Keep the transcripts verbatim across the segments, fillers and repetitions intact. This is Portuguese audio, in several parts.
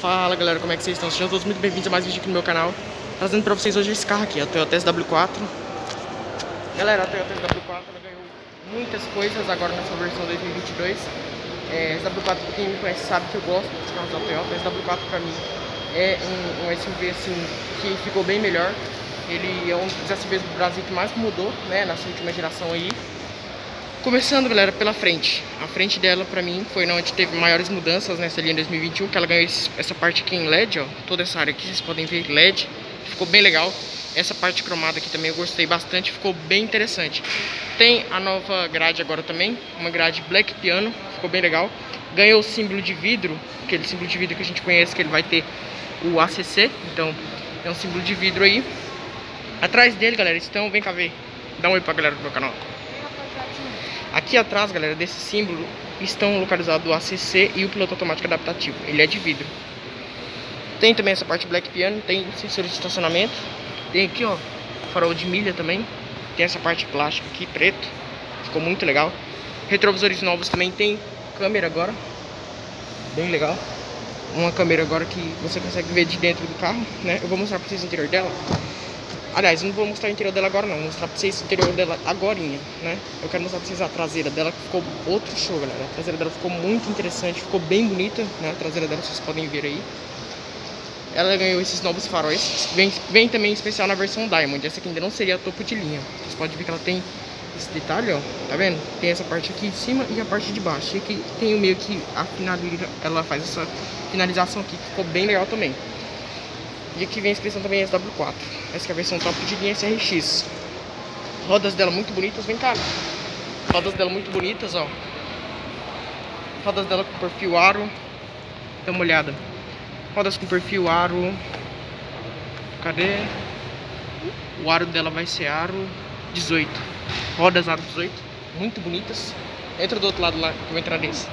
Fala galera, como é que vocês estão? Sejam todos muito bem-vindos a mais um vídeo aqui no meu canal. Trazendo pra vocês hoje esse carro aqui, a Toyota S W quatro. Galera, a Toyota S W quatro ela ganhou muitas coisas agora nessa versão dois mil e vinte e dois. é, S W quatro, quem me conhece sabe que eu gosto dos carros da Toyota. S W quatro pra mim é um, um S U V assim, que ficou bem melhor. Ele é um dos S U Vs do Brasil que mais mudou, né, nessa última geração aí. Começando, galera, pela frente. A frente dela, pra mim, foi onde teve maiores mudanças nessa linha dois mil e vinte e um, que ela ganhou esse, essa parte aqui em L E D, ó. Toda essa área aqui, vocês podem ver L E D. Ficou bem legal. Essa parte cromada aqui também eu gostei bastante, ficou bem interessante. Tem a nova grade agora também, uma grade Black Piano, ficou bem legal. Ganhou o símbolo de vidro, aquele símbolo de vidro que a gente conhece, que ele vai ter o A C C. Então, é um símbolo de vidro aí. Atrás dele, galera, estão... Vem cá ver. Dá um oi pra galera do meu canal. Aqui atrás, galera, desse símbolo estão localizados o A C C e o piloto automático adaptativo. Ele é de vidro. Tem também essa parte Black Piano, tem sensor de estacionamento. Tem aqui, ó, farol de milha também. Tem essa parte plástica aqui, preto. Ficou muito legal. Retrovisores novos também, tem câmera agora. Bem legal. Uma câmera agora que você consegue ver de dentro do carro, né? Eu vou mostrar pra vocês o interior dela. Aliás, eu não vou mostrar o interior dela agora não, vou mostrar pra vocês o interior dela agorinha, né? Eu quero mostrar pra vocês a traseira dela, que ficou outro show, galera. A traseira dela ficou muito interessante, ficou bem bonita, né? A traseira dela, vocês podem ver aí. Ela ganhou esses novos faróis, vem, vem também em especial na versão Diamond. Essa aqui ainda não seria a topo de linha. Vocês podem ver que ela tem esse detalhe, ó, tá vendo? Tem essa parte aqui de cima e a parte de baixo. E aqui tem o meio que a finaliza, ela faz essa finalização aqui, que ficou bem legal também. E aqui vem a inscrição também S W quatro. Essa que é a versão top de linha S R X. Rodas dela muito bonitas, vem cá. Rodas dela muito bonitas, ó. Rodas dela com perfil aro. Dá uma olhada. Rodas com perfil aro. Cadê? O aro dela vai ser aro dezoito. Rodas aro dezoito. Muito bonitas. Entra do outro lado lá, que eu vou entrar nesse.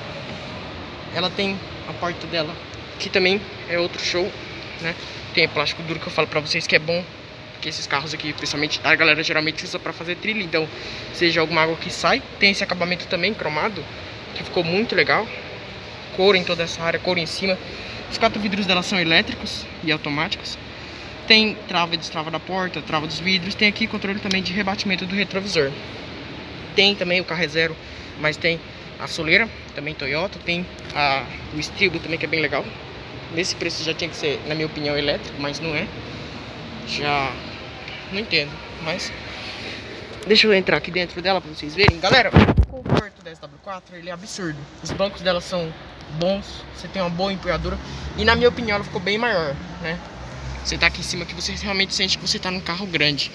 Ela tem a porta dela, que também é outro show, né? Tem plástico duro que eu falo pra vocês que é bom, porque esses carros aqui, principalmente, a galera geralmente usa pra fazer trilha, então seja alguma água que sai. Tem esse acabamento também cromado, que ficou muito legal. Couro em toda essa área, couro em cima. Os quatro vidros dela são elétricos e automáticos. Tem trava e destrava da porta, trava dos vidros. Tem aqui controle também de rebatimento do retrovisor. Tem também o carro é zero, mas tem a soleira, também Toyota. Tem a, o estribo também, que é bem legal. Nesse preço já tinha que ser, na minha opinião, elétrico, mas não é. Já não entendo, mas deixa eu entrar aqui dentro dela pra vocês verem. Galera, o conforto da S W quatro, ele é absurdo. Os bancos dela são bons, você tem uma boa empunhadura. E na minha opinião ela ficou bem maior, né? Você tá aqui em cima que você realmente sente que você tá num carro grande.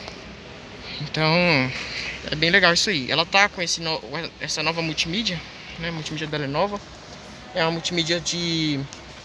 Então, é bem legal isso aí. Ela tá com esse no... essa nova multimídia, né? A multimídia dela é nova. É uma multimídia de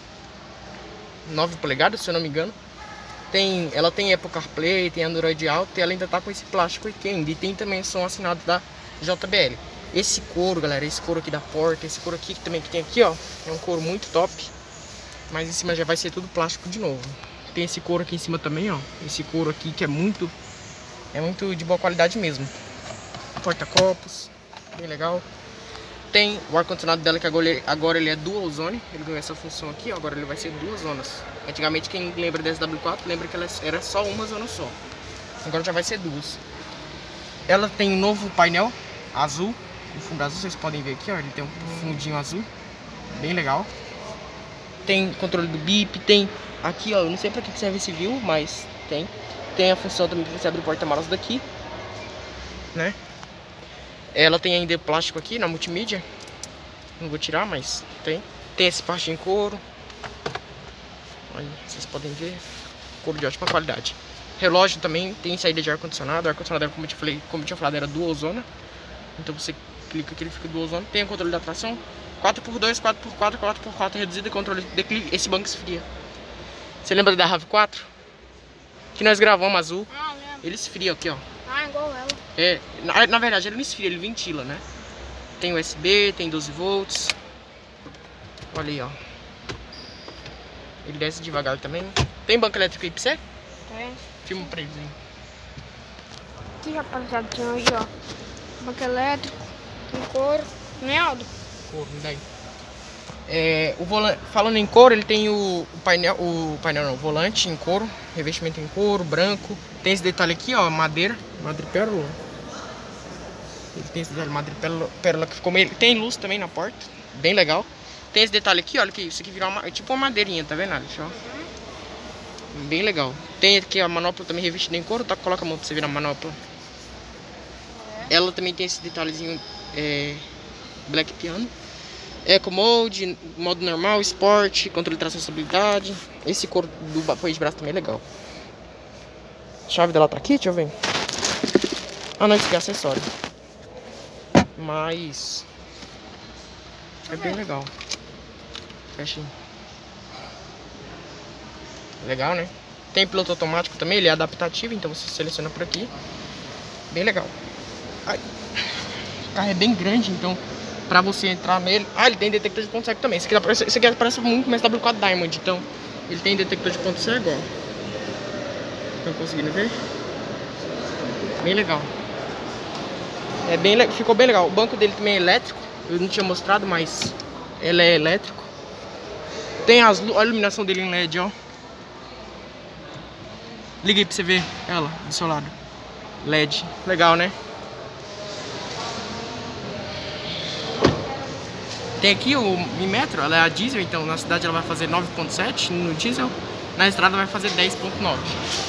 nove polegadas, se eu não me engano. Tem, ela tem Apple CarPlay, tem Android Auto, e ela ainda tá com esse plástico aqui ainda. E tem também som assinado da J B L. Esse couro, galera, esse couro aqui da porta, esse couro aqui que também que tem aqui, ó, é um couro muito top. Mas em cima já vai ser tudo plástico de novo. Tem esse couro aqui em cima também, ó. Esse couro aqui que é muito, é muito de boa qualidade mesmo. Porta-copos, bem legal. Tem o ar-condicionado dela, que agora ele, agora ele é dual zone. Ele ganhou essa função aqui, ó, agora ele vai ser duas zonas. Antigamente, quem lembra da S W quatro, lembra que ela era só uma zona só. Agora já vai ser duas. Ela tem um novo painel azul, o fundo azul, vocês podem ver aqui, ó. Ele tem um fundinho azul, bem legal. Tem controle do bip, tem aqui, ó, eu não sei pra que serve esse view, mas tem. Tem a função também que você abre o porta-malas daqui, né? Ela tem ainda plástico aqui na multimídia. Não vou tirar, mas tem. Tem esse parte em couro. Olha, vocês podem ver. Couro de ótima qualidade. Relógio também tem saída de ar-condicionado. O ar-condicionado, como eu tinha falei, como eu tinha falado, era dual zona. Então você clica aqui, ele fica dual zona. Tem o controle da tração. quatro por dois, quatro por quatro, quatro por quatro reduzido. Controle de declive. Esse banco esfria. Você lembra da RAV quatro? Que nós gravamos azul. Ah, lembro. Ele esfria aqui, ó. Ah, igual ela. É, na, na verdade ele não esfria, ele ventila, né? Tem U S B, tem doze volts. Olha aí, ó. Ele desce devagar também. Tem banco elétrico aí pra você? Tem. Filma pra eles aí. Aqui, rapaziada, tem aí, ó. Banco elétrico, com couro. Né, Aldo? Couro, me dá aí. É, o volante, falando em couro, ele tem o, o painel, o painel não, o volante em couro, revestimento em couro, branco. Tem esse detalhe aqui, ó, madeira, madrepérola. Ele tem esse detalhe madrepérola, pérola que ficou meio, tem luz também na porta, bem legal. Tem esse detalhe aqui, olha que isso aqui virou uma, tipo uma madeirinha, tá vendo, Alex? Ó. Bem legal. Tem aqui a manopla também revestida em couro, tá? Coloca a mão pra você virar a manopla. Ela também tem esse detalhezinho é, black piano. Eco Mode, modo normal, esporte, controle de tração e estabilidade. Esse couro do apoio de braço também é legal. A chave dela tá aqui, deixa eu ver. Ah não, isso aqui é acessório. Mas é bem legal. Fecha. Legal, né? Tem piloto automático também, ele é adaptativo, então você seleciona por aqui. Bem legal. Ai. O carro é bem grande, então pra você entrar nele... Ah, ele tem detector de ponto cego também. Esse aqui, parece, esse aqui parece muito mais W quatro Diamond. Então, ele tem detector de ponto cego, ó. Estão conseguindo ver? Bem legal. É bem, ficou bem legal. O banco dele também é elétrico. Eu não tinha mostrado, mas ele é elétrico. Tem as, a iluminação dele em L E D, ó. Liga aí pra você ver ela do seu lado. L E D. Legal, né? Tem aqui o Mi Metro, ela é a diesel, então na cidade ela vai fazer nove ponto sete no diesel, na estrada vai fazer dez ponto nove.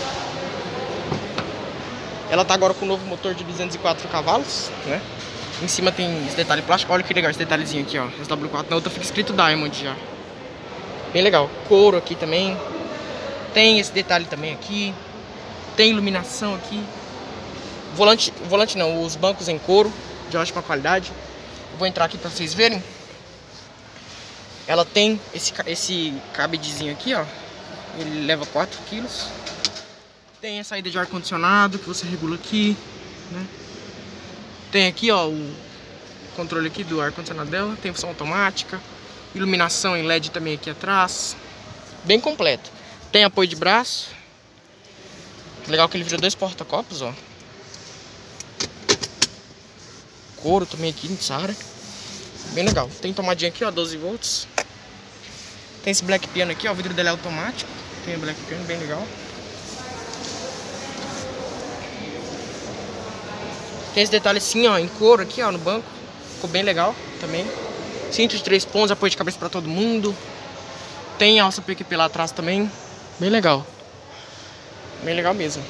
Ela tá agora com o novo motor de duzentos e quatro cavalos, né? Em cima tem esse detalhe plástico, olha que legal esse detalhezinho aqui, ó, S W quatro, na outra fica escrito Diamond já. Bem legal, couro aqui também, tem esse detalhe também aqui, tem iluminação aqui, volante, volante não, os bancos em couro, de ótima qualidade. Vou entrar aqui pra vocês verem. Ela tem esse, esse cabedezinho aqui, ó. Ele leva quatro quilos. Tem a saída de ar-condicionado que você regula aqui, né? Tem aqui, ó, o controle aqui do ar-condicionado dela. Tem função automática. Iluminação em L E D também aqui atrás. Bem completo. Tem apoio de braço. Legal que ele vira dois porta-copos, ó. Couro também aqui, Sara. Bem legal. Tem tomadinha aqui, ó, doze volts. Tem esse black piano aqui, ó, o vidro dele é automático. Tem o black piano, bem legal. Tem esse detalhe assim, ó, em couro aqui, ó, no banco. Ficou bem legal também. Cinto de três pontos, apoio de cabeça pra todo mundo. Tem alça P Q P lá atrás também. Bem legal. Bem legal mesmo.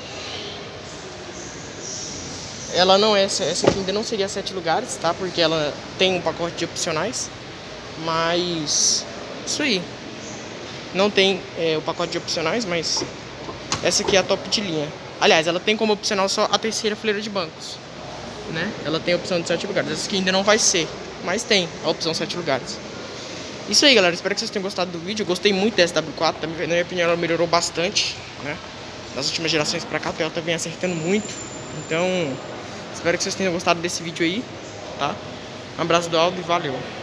Ela não é, essa aqui ainda não seria sete lugares, tá? Porque ela tem um pacote de opcionais. Mas isso aí. Não tem é, o pacote de opcionais, mas essa aqui é a top de linha. Aliás, ela tem como opcional só a terceira fileira de bancos, né? Ela tem a opção de sete lugares. Essa aqui ainda não vai ser, mas tem a opção sete lugares. Isso aí, galera. Espero que vocês tenham gostado do vídeo. Eu gostei muito dessa W quatro. Na minha opinião, ela melhorou bastante, né? Das últimas gerações pra cá, a Toyota vem acertando muito. Então, espero que vocês tenham gostado desse vídeo aí, tá? Um abraço do Aldo e valeu!